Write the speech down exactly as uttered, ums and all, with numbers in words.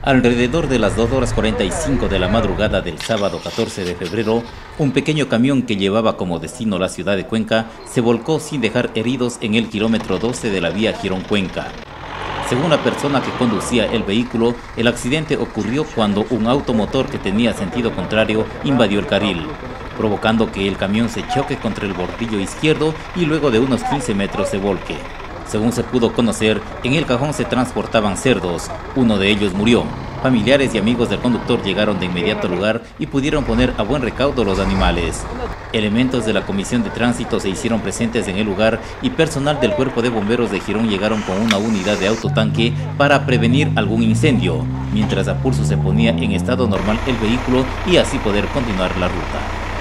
Alrededor de las dos horas cuarenta y cinco de la madrugada del sábado catorce de febrero, un pequeño camión que llevaba como destino la ciudad de Cuenca se volcó sin dejar heridos en el kilómetro doce de la vía Girón-Cuenca. Según la persona que conducía el vehículo, el accidente ocurrió cuando un automotor que tenía sentido contrario invadió el carril, provocando que el camión se choque contra el bordillo izquierdo y luego de unos quince metros se volque. Según se pudo conocer, en el cajón se transportaban cerdos, uno de ellos murió. Familiares y amigos del conductor llegaron de inmediato al lugar y pudieron poner a buen recaudo los animales. Elementos de la Comisión de Tránsito se hicieron presentes en el lugar y personal del Cuerpo de Bomberos de Girón llegaron con una unidad de autotanque para prevenir algún incendio, mientras a pulso se ponía en estado normal el vehículo y así poder continuar la ruta.